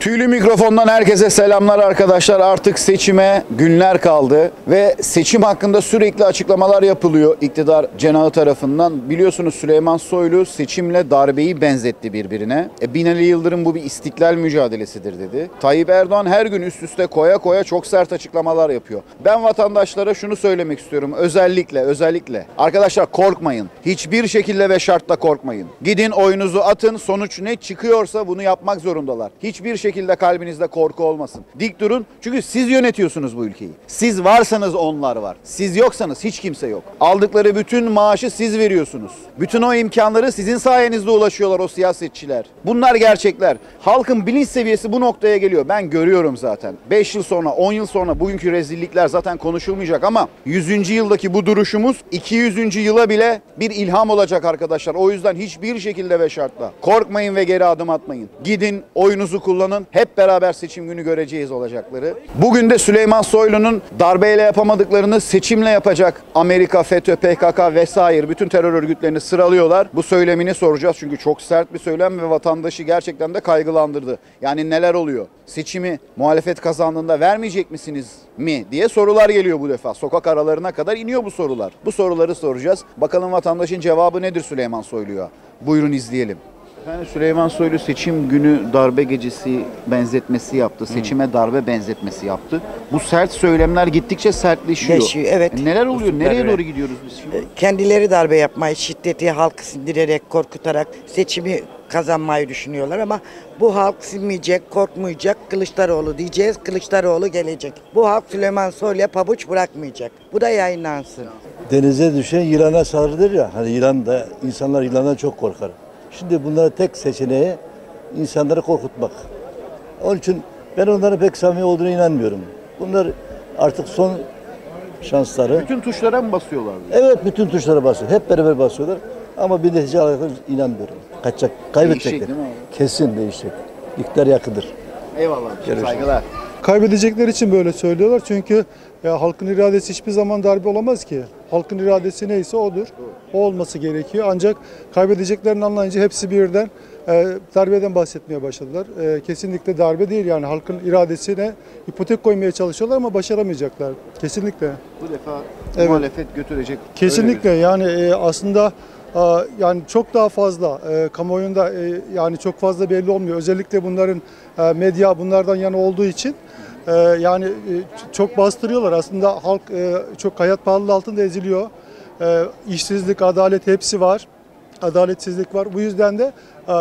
Tüylü mikrofondan herkese selamlar arkadaşlar. Artık seçime günler kaldı ve seçim hakkında sürekli açıklamalar yapılıyor iktidar cenahı tarafından. Biliyorsunuz Süleyman Soylu seçimle darbeyi benzetti birbirine. Binali Yıldırım bu bir istiklal mücadelesidir dedi. Tayyip Erdoğan her gün üst üste koya koya çok sert açıklamalar yapıyor. Ben vatandaşlara şunu söylemek istiyorum. Özellikle arkadaşlar korkmayın. Hiçbir şekilde ve şartla korkmayın. Gidin oyunuzu atın. Sonuç ne çıkıyorsa bunu yapmak zorundalar. Hiçbir şekilde kalbinizde korku olmasın. Dik durun. Çünkü siz yönetiyorsunuz bu ülkeyi. Siz varsanız onlar var. Siz yoksanız hiç kimse yok. Aldıkları bütün maaşı siz veriyorsunuz. Bütün o imkanları sizin sayenizde ulaşıyorlar o siyasetçiler. Bunlar gerçekler. Halkın bilinç seviyesi bu noktaya geliyor. Ben görüyorum zaten. 5 yıl sonra, 10 yıl sonra bugünkü rezillikler zaten konuşulmayacak ama 100. yıldaki bu duruşumuz 200. yıla bile bir ilham olacak arkadaşlar. O yüzden hiçbir şekilde ve şartla korkmayın ve geri adım atmayın. Gidin oyunuzu kullanın. Hep beraber seçim günü göreceğiz olacakları. Bugün de Süleyman Soylu'nun darbeyle yapamadıklarını seçimle yapacak Amerika, FETÖ, PKK vesaire bütün terör örgütlerini sıralıyorlar. Bu söylemini soracağız çünkü çok sert bir söylem ve vatandaşı gerçekten de kaygılandırdı. Yani neler oluyor? Seçimi muhalefet kazandığında vermeyecek misiniz mi diye sorular geliyor bu defa. Sokak aralarına kadar iniyor bu sorular. Bu soruları soracağız. Bakalım vatandaşın cevabı nedir Süleyman Soylu'ya? Buyurun izleyelim. Yani Süleyman Soylu seçim günü darbe gecesi benzetmesi yaptı. Seçime darbe benzetmesi yaptı. Bu sert söylemler gittikçe sertleşiyor. Evet. Neler oluyor? Nereye doğru gidiyoruz biz şimdi? Kendileri darbe yapmayı, şiddeti halkı sindirerek, korkutarak seçimi kazanmayı düşünüyorlar ama bu halk sinmeyecek, korkmayacak, Kılıçdaroğlu diyeceğiz, Kılıçdaroğlu gelecek. Bu halk Süleyman Soylu'ya pabuç bırakmayacak. Bu da yayınlansın. Denize düşen yılana saldırır ya, hani yılan da, insanlar yılandan çok korkar. Şimdi bunların tek seçeneği insanları korkutmak. Onun için ben onların pek samimi olduğuna inanmıyorum. Bunlar artık son şansları. Bütün tuşlara mı basıyorlar? Evet, bütün tuşlara basıyor. Hep beraber basıyorlar. Ama bir netice alakalı inanmıyorum. Kaçacak, kaybedecekler. Değişecek değil mi abi? Kesin değişecek. İktidar yakıdır. Eyvallah. Saygılar. Kaybedecekler için böyle söylüyorlar çünkü halkın iradesi hiçbir zaman darbe olamaz ki. Halkın iradesi neyse odur. O olması gerekiyor. Ancak kaybedeceklerini anlayınca hepsi birden darbeden bahsetmeye başladılar. Kesinlikle darbe değil, yani halkın iradesine ipotek koymaya çalışıyorlar ama başaramayacaklar. Kesinlikle. Bu defa Evet. muhalefet götürecek. Kesinlikle yani aslında yani çok daha fazla kamuoyunda yani çok fazla belli olmuyor. Özellikle bunların medya bunlardan yana olduğu için yani çok bastırıyorlar. Aslında halk çok hayat pahalılığı altında eziliyor. İşsizlik, adalet hepsi var. Adaletsizlik var. Bu yüzden de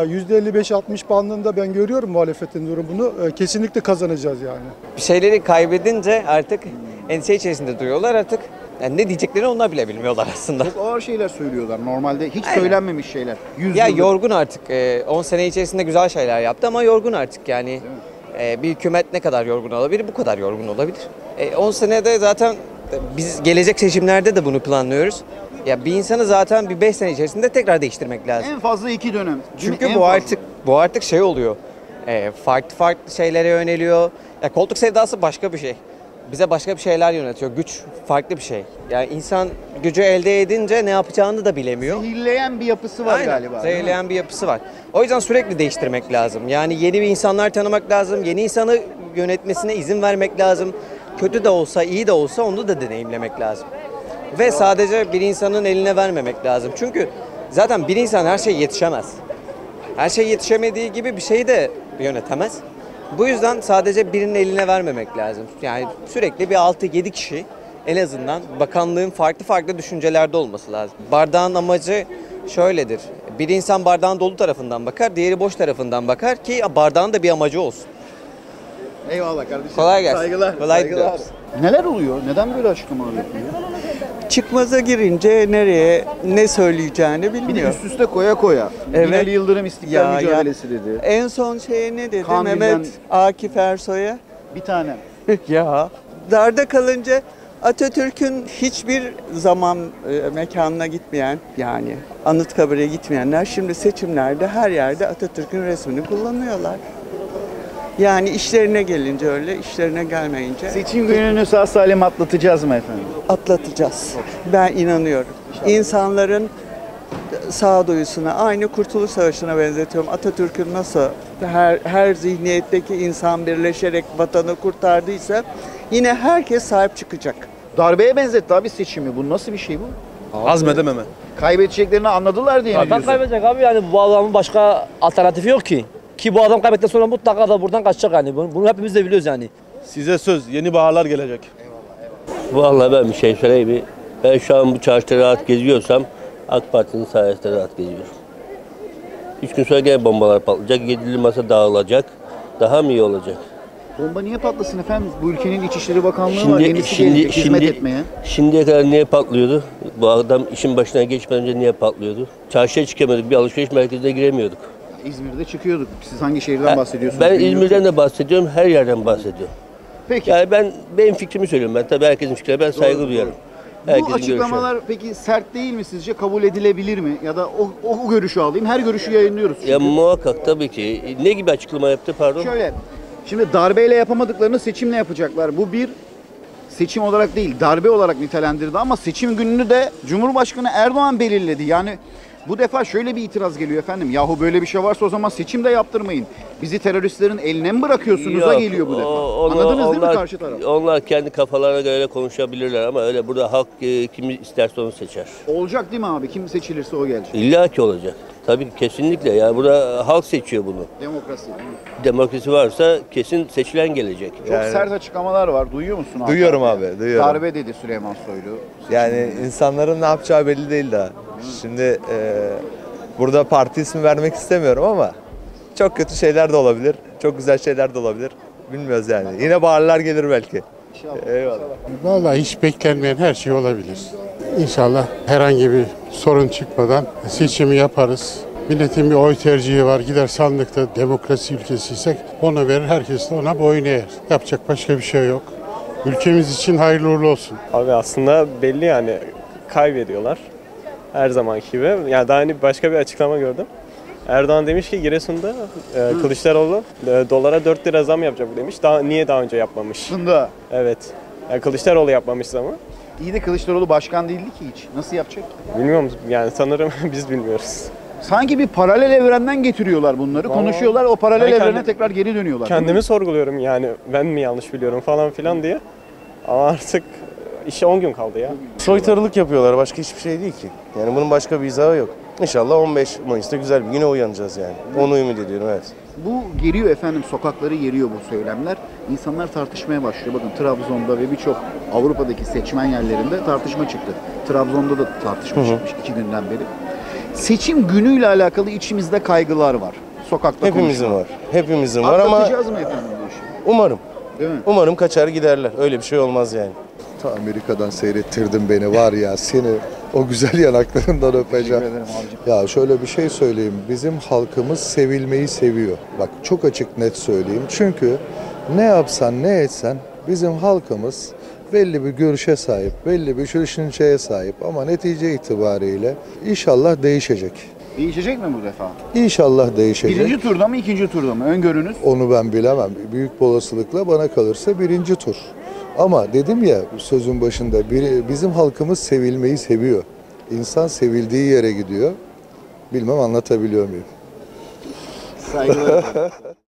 %55-60 bandında ben görüyorum muhalefetin durumunu. Kesinlikle kazanacağız yani. Bir şeyleri kaybedince artık endişe içerisinde duruyorlar artık. Yani ne diyeceklerini onlar bile bilmiyorlar aslında. Çok ağır şeyler söylüyorlar. Normalde hiç söylenmemiş şeyler. Ya yorgun artık. 10 sene içerisinde güzel şeyler yaptı ama yorgun artık yani. Bir hükümet ne kadar yorgun olabilir? Bu kadar yorgun olabilir. 10 senede zaten biz gelecek seçimlerde de bunu planlıyoruz. Ya bir insanı zaten bir 5 sene içerisinde tekrar değiştirmek lazım. En fazla 2 dönem. Çünkü En bu artık şey oluyor. Farklı şeylere yöneliyor. Ya koltuk sevdası başka bir şey. Bize başka bir şeyler yönetiyor. Güç farklı bir şey. Yani insan gücü elde edince ne yapacağını da bilemiyor. Zehirleyen bir yapısı var Aynen, galiba. zehirleyen bir yapısı var. O yüzden sürekli değiştirmek lazım. Yani yeni bir insanlar tanımak lazım. Yeni insanı yönetmesine izin vermek lazım. Kötü de olsa, iyi de olsa onu da deneyimlemek lazım. Ve sadece bir insanın eline vermemek lazım. Çünkü zaten bir insan her şeye yetişemez. Her şey yetişemediği gibi bir şeyi de yönetemez. Bu yüzden sadece birinin eline vermemek lazım. Yani sürekli bir 6-7 kişi en azından bakanlığın farklı düşüncelerde olması lazım. Bardağın amacı şöyledir. Bir insan bardağın dolu tarafından bakar, diğeri boş tarafından bakar ki bardağın da bir amacı olsun. Eyvallah kardeşim. Kolay gelsin. Saygılar. Kolay saygılar. diliyoruz. Neler oluyor? Neden böyle açıklamalar yapıyor? Çıkmaza girince nereye ne söyleyeceğini Bir de bilmiyor. üst üste koya koya. Evet. Binali Yıldırım istiklal mücadelesi dedi. En son şeye ne dedi Kandil'den- Mehmet Akif Ersoy'a? Bir tanem. Ya darda kalınca Atatürk'ün hiçbir zaman mekanına gitmeyen, yani Anıtkabir'e gitmeyenler şimdi seçimlerde her yerde Atatürk'ün resmini kullanıyorlar. Yani işlerine gelince öyle, işlerine gelmeyince Seçim gününü sağ salim atlatacağız mı efendim? atlatacağız. Ben inanıyorum. İnsanların sağduyusuna, aynı Kurtuluş Savaşı'na benzetiyorum. Atatürk'ün nasıl her zihniyetteki insan birleşerek vatanı kurtardıysa yine herkes sahip çıkacak. Darbeye benzetti abi seçimi. Bu nasıl bir şey bu? Azmedememe. Kaybedeceklerini anladılar diye mi Adam diyorsun? kaybedecek abi, yani bu adamın başka alternatifi yok ki. Ki bu adam kaybettikten sonra mutlaka da buradan kaçacak yani. Bunu hepimiz de biliyoruz yani. Size söz, yeni baharlar gelecek. Vallahi ben bir şey söyleyeyim mi? Ben şu an bu çarşıda rahat geziyorsam AK Parti'nin sayesinde rahat geziyorum. 3 gün sonra gene bombalar patlayacak, 7'li masa dağılacak. Daha mı iyi olacak? Bomba niye patlasın efendim? Bu ülkenin İçişleri Bakanlığı var. Yenisi gelecek hizmet etmeye. Şimdiye kadar niye patlıyordu? Bu adam işin başına geçmeden önce niye patlıyordu? Çarşıya çıkamıyorduk, bir alışveriş merkezine giremiyorduk. İzmir'de çıkıyorduk. Siz hangi şehirden bahsediyorsunuz? Ben bilmiyorum. İzmir'den de bahsediyorum, her yerden bahsediyorum. Peki. Yani benim fikrimi söylüyorum ben. Tabii herkesin fikrine ben saygı duyarım. Bu Herkesin açıklamalar peki sert değil mi sizce? Kabul edilebilir mi? Ya da o görüşü alayım. Her görüşü yayınlıyoruz çünkü. Ya muhakkak tabii ki. Ne gibi açıklama yaptı pardon? Şöyle, şimdi darbeyle yapamadıklarını seçimle yapacaklar. Bu bir seçim olarak değil, darbe olarak nitelendirdi ama seçim gününü de Cumhurbaşkanı Erdoğan belirledi. Yani bu defa şöyle bir itiraz geliyor efendim. Yahu böyle bir şey varsa o zaman seçim de yaptırmayın. Bizi teröristlerin eline mi bırakıyorsunuz da Yok, geliyor bu defa. onlar- Anladınız değil mi onlar- karşı taraf? Onlar kendi kafalarına göre konuşabilirler ama öyle burada halk kimi isterse onu seçer. Olacak değil mi abi? Kim seçilirse o gelecek. İlla ki olacak. Tabii ki kesinlikle. Yani burada halk seçiyor bunu. Demokrasi. Demokrasi varsa kesin seçilen gelecek. Çok sert açıklamalar var. Duyuyor musun abi? Duyuyorum abi, duyuyorum. Darbe dedi Süleyman Soylu. Yani insanların ne yapacağı belli değil daha. Şimdi burada parti ismi vermek istemiyorum ama çok kötü şeyler de olabilir, çok güzel şeyler de olabilir. Bilmiyoruz yani. Yine baharlar gelir belki. Eyvallah. Vallahi hiç beklenmeyen her şey olabilir. İnşallah herhangi bir sorun çıkmadan seçimi yaparız. Milletin bir oy tercihi var. Gider sandıkta demokrasi ülkesiysek ona verir. Herkes de ona boyun eğer. Yapacak başka bir şey yok. Ülkemiz için hayırlı uğurlu olsun. Abi aslında belli yani kaybediyorlar. Her zamanki gibi. Yani daha hani başka bir açıklama gördüm. Erdoğan demiş ki Giresun'da Kılıçdaroğlu dolara 4 lira zam yapacak demiş. Niye daha önce yapmamış? Aslında Evet. Yani Kılıçdaroğlu yapmamış ama. iyi de Kılıçdaroğlu başkan değildi ki hiç. Nasıl yapacak? Bilmiyorum yani sanırım biz bilmiyoruz. Sanki bir paralel evrenden getiriyorlar bunları. Vallahi Konuşuyorlar. O paralel ben evrene kendim- tekrar geri dönüyorlar. Kendimi sorguluyorum yani ben mi yanlış biliyorum falan filan diye. Ama artık işe 10 gün kaldı ya. Soytarılık yapıyorlar, başka hiçbir şey değil ki. Yani bunun başka bir izahı yok. İnşallah 15 Mayıs'ta güzel bir güne uyanacağız yani. Onu ümit ediyorum, evet. Bu geriyor efendim. Sokakları geriyor bu söylemler. İnsanlar tartışmaya başlıyor. Bakın Trabzon'da ve birçok Avrupa'daki seçmen yerlerinde tartışma çıktı. Trabzon'da da tartışma çıkmış 2 günden beri. Seçim günüyle alakalı içimizde kaygılar var. Sokakta Hepimizin konuşulan. var. Hepimizin var ama Atlatacağız mı efendim bu işi? umarım. Değil mi? Umarım kaçar giderler. Öyle bir şey olmaz yani. Ta Amerika'dan seyrettirdin beni var ya, seni o güzel yanaklarından öpeceğim. Ya şöyle bir şey söyleyeyim. Bizim halkımız sevilmeyi seviyor. Bak çok açık net söyleyeyim. Çünkü ne yapsan ne etsen bizim halkımız belli bir görüşe sahip, belli bir düşünceye sahip ama netice itibariyle inşallah değişecek. Değişecek mi bu defa? İnşallah değişecek. Birinci turda mı, ikinci turda mı? Öngörünüz? Onu ben bilemem. Büyük bir olasılıkla bana kalırsa birinci tur. Ama dedim ya sözün başında bizim halkımız sevilmeyi seviyor. İnsan sevildiği yere gidiyor. Bilmem anlatabiliyor muyum? Saygılar.